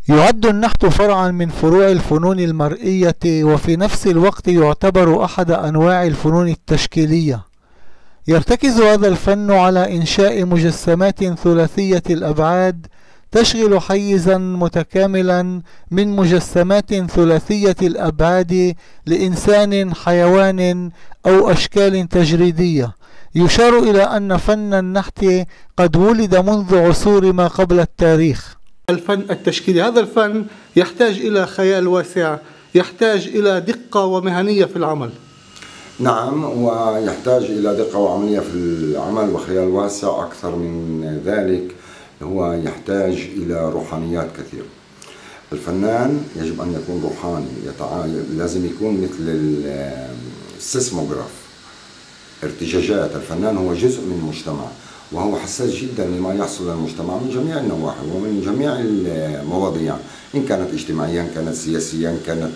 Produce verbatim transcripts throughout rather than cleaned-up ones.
يعد النحت فرعا من فروع الفنون المرئية، وفي نفس الوقت يعتبر أحد أنواع الفنون التشكيلية. يرتكز هذا الفن على إنشاء مجسمات ثلاثية الأبعاد تشغل حيزا متكاملا من مجسمات ثلاثية الأبعاد لإنسان، حيوان، أو أشكال تجريدية. يشار إلى أن فن النحت قد ولد منذ عصور ما قبل التاريخ. الفن التشكيلي، هذا الفن يحتاج إلى خيال واسع، يحتاج إلى دقة ومهنية في العمل. نعم، ويحتاج إلى دقة وعملية في العمل وخيال واسع. أكثر من ذلك هو يحتاج إلى روحانيات كثيرة. الفنان يجب أن يكون روحاني، يتعا... لازم يكون مثل السيسموغراف، ارتجاجات. الفنان هو جزء من المجتمع، وهو حساس جدا لما يحصل للمجتمع من جميع النواحي ومن جميع المواضيع، إن كانت اجتماعية، إن كانت سياسية، إن كانت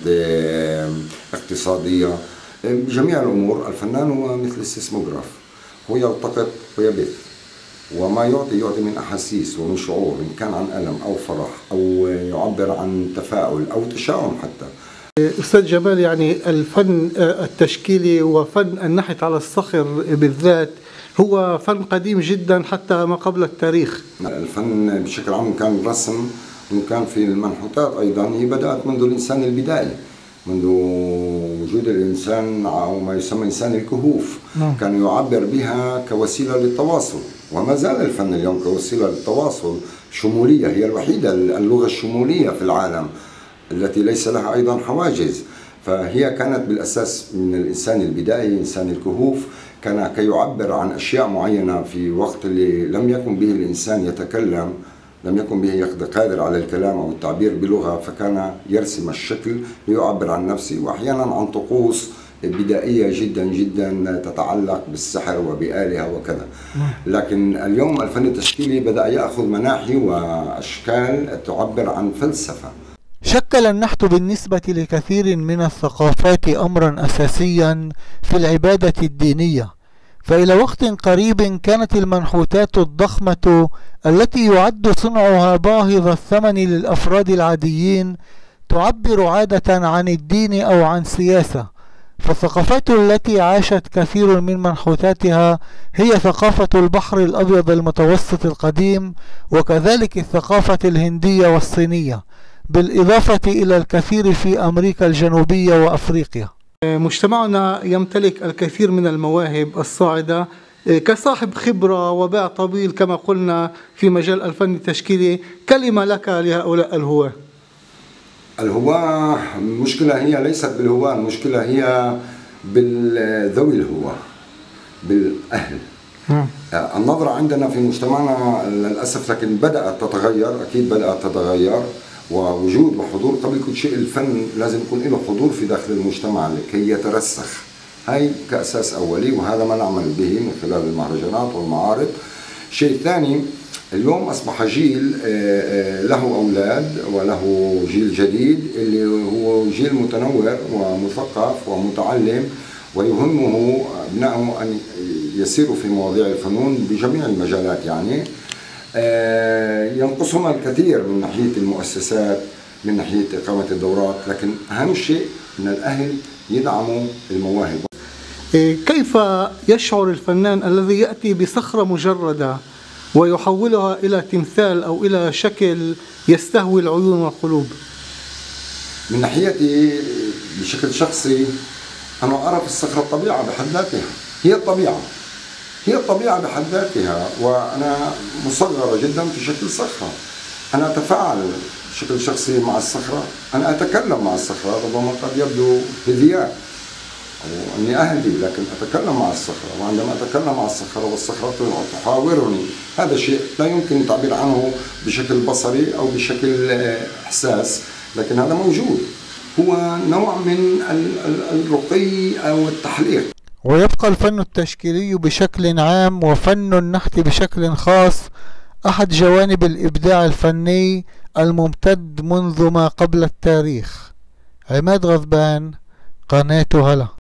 اقتصادية، بجميع الأمور. الفنان هو مثل السيسموغراف، هو يلتقط ويبث، وما يعطي يعطي من أحاسيس ومن شعور، إن كان عن ألم أو فرح أو يعبر عن تفاؤل أو تشاؤم حتى. أستاذ جمال، يعني الفن التشكيلي وفن النحت على الصخر بالذات هو فن قديم جدا حتى ما قبل التاريخ. الفن بشكل عام، كان الرسم وكان في المنحوتات أيضا، هي بدأت منذ الإنسان البدائي، منذ وجود الإنسان أو ما يسمى إنسان الكهوف. نعم. كان يعبر بها كوسيلة للتواصل، وما زال الفن اليوم كوسيلة للتواصل. شمولية، هي الوحيدة اللغة الشمولية في العالم التي ليس لها أيضا حواجز. فهي كانت بالأساس من الإنسان البدائي، إنسان الكهوف، كان كي يعبر عن أشياء معينة في وقت اللي لم يكن به الإنسان يتكلم، لم يكن به قادر على الكلام أو التعبير بلغة، فكان يرسم الشكل ليعبر عن نفسه، وأحيانا عن طقوس بدائية جدا جدا تتعلق بالسحر وبآلهة وكذا. لكن اليوم الفن التشكيلي بدأ يأخذ مناحي وأشكال تعبر عن فلسفة. شكل النحت بالنسبة لكثير من الثقافات أمرا أساسيا في العبادة الدينية، فإلى وقت قريب كانت المنحوتات الضخمة التي يعد صنعها باهظ الثمن للأفراد العاديين تعبر عادة عن الدين أو عن سياسة. فالثقافات التي عاشت كثير من منحوتاتها هي ثقافة البحر الأبيض المتوسط القديم، وكذلك الثقافة الهندية والصينية، بالإضافة إلى الكثير في أمريكا الجنوبية وأفريقيا. مجتمعنا يمتلك الكثير من المواهب الصاعدة. كصاحب خبرة وباع طويل كما قلنا في مجال الفن التشكيلي، كلمة لك لهؤلاء الهواة. الهواة، المشكلة هي ليست بالهواة، المشكلة هي بالذوي الهواة، بالأهل. النظرة عندنا في مجتمعنا للأسف، لكن بدأت تتغير، أكيد بدأت تتغير، ووجود وحضور. قبل كل شيء الفن لازم يكون له حضور في داخل المجتمع لكي يترسخ، هاي كأساس أولي، وهذا ما نعمل به من خلال المهرجانات والمعارض. شيء ثاني، اليوم أصبح جيل له أولاد وله جيل جديد، اللي هو جيل متنور ومثقف ومتعلم، ويهمه أبنائه أن يسيروا في مواضيع الفنون بجميع المجالات. يعني ينقصهم الكثير من ناحية المؤسسات، من ناحية إقامة الدورات، لكن أهم شيء أن الأهل يدعموا المواهب. كيف يشعر الفنان الذي يأتي بصخرة مجردة ويحولها إلى تمثال أو إلى شكل يستهوي العيون والقلوب؟ من ناحيتي بشكل شخصي، أنا أرى في الصخرة الطبيعة بحد ذاتها، هي الطبيعة، هي الطبيعة بحد ذاتها، وأنا مصغرة جدا في شكل صخرة. أنا أتفاعل بشكل شخصي مع الصخرة، أنا أتكلم مع الصخرة، ربما قد يبدو هذياء أو أني أهدي، لكن أتكلم مع الصخرة. وعندما أتكلم مع الصخرة والصخرة تحاورني، هذا شيء لا يمكن التعبير عنه بشكل بصري أو بشكل إحساس، لكن هذا موجود، هو نوع من الرقي أو التحليق. ويبقى الفن التشكيلي بشكل عام وفن النحت بشكل خاص أحد جوانب الإبداع الفني الممتد منذ ما قبل التاريخ. عماد غضبان، قناة هلا.